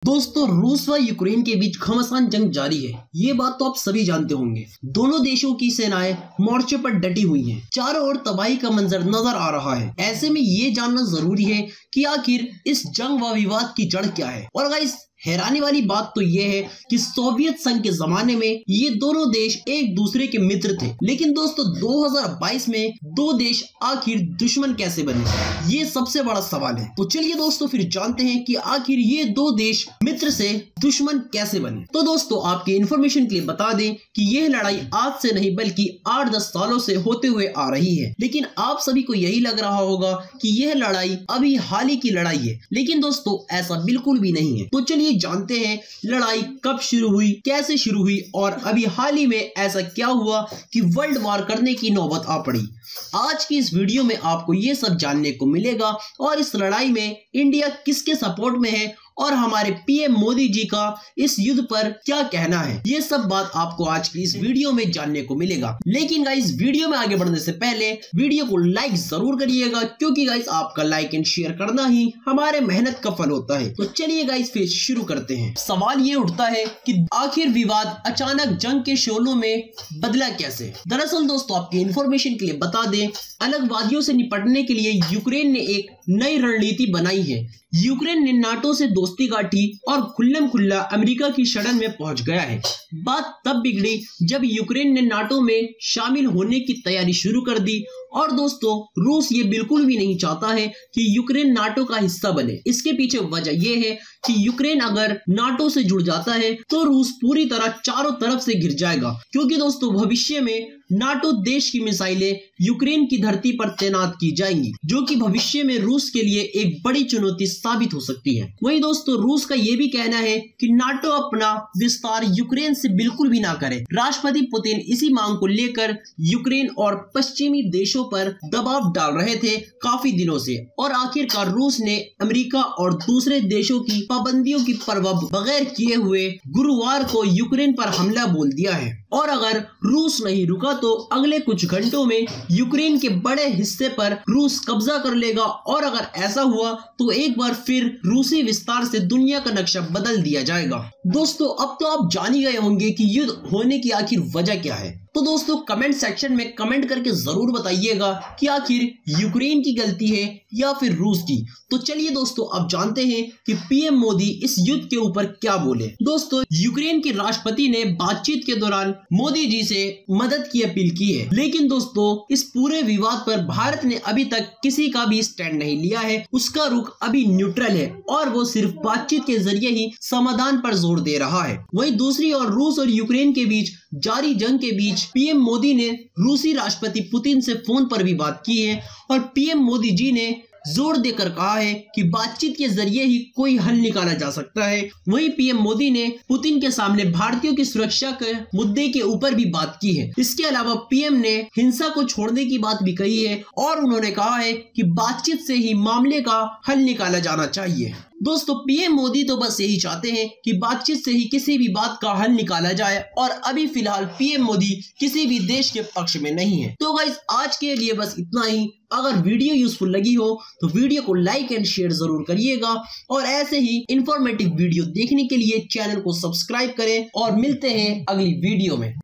दोस्तों रूस व यूक्रेन के बीच घमासान जंग जारी है। ये बात तो आप सभी जानते होंगे। दोनों देशों की सेनाएं मोर्चे पर डटी हुई हैं। चारों ओर तबाही का मंजर नजर आ रहा है। ऐसे में ये जानना जरूरी है कि आखिर इस जंग व विवाद की जड़ क्या है। और गाइस हैरानी वाली बात तो ये है कि सोवियत संघ के जमाने में ये दोनों देश एक दूसरे के मित्र थे, लेकिन दोस्तों 2022 में दो देश आखिर दुश्मन कैसे बने, ये सबसे बड़ा सवाल है। तो चलिए दोस्तों फिर जानते हैं कि आखिर ये दो देश मित्र से दुश्मन कैसे बने। तो दोस्तों आपके इन्फॉर्मेशन के लिए बता दें कि यह लड़ाई आज से नहीं बल्कि 8-10 सालों से होते हुए आ रही है। लेकिन आप सभी को यही लग रहा होगा कि यह लड़ाई अभी हाल ही की लड़ाई है, लेकिन दोस्तों ऐसा बिल्कुल भी नहीं है। तो चलिए जानते हैं लड़ाई कब शुरू हुई, कैसे शुरू हुई और अभी हाल ही में ऐसा क्या हुआ कि वर्ल्ड वॉर करने की नौबत आ पड़ी। आज की इस वीडियो में आपको ये सब जानने को मिलेगा और इस लड़ाई में इंडिया किसके सपोर्ट में है और हमारे पीएम मोदी जी का इस युद्ध पर क्या कहना है, ये सब बात आपको आज की इस वीडियो में जानने को मिलेगा। लेकिन गाइस वीडियो में आगे बढ़ने से पहले वीडियो को लाइक जरूर करिएगा, क्योंकि गाइस आपका लाइक एंड शेयर करना ही हमारे मेहनत का फल होता है। तो चलिए गाइस फिर शुरू करते हैं। सवाल ये उठता है कि आखिर विवाद अचानक जंग के शोलों में बदला कैसे। दरअसल दोस्तों आपके इन्फॉर्मेशन के लिए बता दें, अलगवादियों से निपटने के लिए यूक्रेन ने एक नई रणनीति बनाई है। यूक्रेन ने नाटो से दोस्ती गांठी और खुल्लम खुल्ला अमेरिका की शरण में पहुंच गया है। बात तब बिगड़ी जब यूक्रेन ने नाटो में शामिल होने की तैयारी शुरू कर दी। और दोस्तों रूस ये बिल्कुल भी नहीं चाहता है कि यूक्रेन नाटो का हिस्सा बने। इसके पीछे वजह यह है कि यूक्रेन अगर नाटो से जुड़ जाता है तो रूस पूरी तरह चारों तरफ से घिर जाएगा, क्योंकि दोस्तों भविष्य में नाटो देश की मिसाइलें यूक्रेन की धरती पर तैनात की जाएंगी, जो कि भविष्य में रूस के लिए एक बड़ी चुनौती साबित हो सकती है। वहीं दोस्तों रूस का यह भी कहना है कि नाटो अपना विस्तार यूक्रेन से बिल्कुल भी ना करे। राष्ट्रपति पुतिन इसी मांग को लेकर यूक्रेन और पश्चिमी देशों पर दबाव डाल रहे थे काफी दिनों से, और आखिरकार रूस ने अमेरिका और दूसरे देशों की पाबंदियों की परवाह बगैर किए हुए गुरुवार को यूक्रेन पर हमला बोल दिया है। और अगर रूस नहीं रुका तो अगले कुछ घंटों में यूक्रेन के बड़े हिस्से पर रूस कब्जा कर लेगा, और अगर ऐसा हुआ तो एक बार फिर रूसी विस्तार से दुनिया का नक्शा बदल दिया जाएगा। दोस्तों अब तो आप जान ही गए होंगे कि युद्ध होने की आखिर वजह क्या है। तो दोस्तों कमेंट सेक्शन में कमेंट करके जरूर बताइएगा कि आखिर यूक्रेन की गलती है या फिर रूस की। तो चलिए दोस्तों अब जानते हैं कि पीएम मोदी इस युद्ध के ऊपर क्या बोले। दोस्तों यूक्रेन के राष्ट्रपति ने बातचीत के दौरान मोदी जी से मदद की अपील की है, लेकिन दोस्तों इस पूरे विवाद पर भारत ने अभी तक किसी का भी स्टैंड नहीं लिया है। उसका रुख अभी न्यूट्रल है और वो सिर्फ बातचीत के जरिए ही समाधान पर जोर दे रहा है। वहीं दूसरी ओर रूस और यूक्रेन के बीच जारी जंग के बीच पीएम मोदी ने रूसी राष्ट्रपति पुतिन से फोन पर भी बात की है, और पीएम मोदी जी ने जोर देकर कहा है कि बातचीत के जरिए ही कोई हल निकाला जा सकता है। वहीं पीएम मोदी ने पुतिन के सामने भारतीयों की सुरक्षा के मुद्दे के ऊपर भी बात की है। इसके अलावा पीएम ने हिंसा को छोड़ने की बात भी कही है, और उन्होंने कहा है कि बातचीत से ही मामले का हल निकाला जाना चाहिए। दोस्तों पीएम मोदी तो बस यही चाहते हैं कि बातचीत से ही किसी भी बात का हल निकाला जाए, और अभी फिलहाल पीएम मोदी किसी भी देश के पक्ष में नहीं है। तो गाइस आज के लिए बस इतना ही। अगर वीडियो यूजफुल लगी हो तो वीडियो को लाइक एंड शेयर जरूर करिएगा, और ऐसे ही इंफॉर्मेटिव वीडियो देखने के लिए चैनल को सब्सक्राइब करें, और मिलते हैं अगली वीडियो में।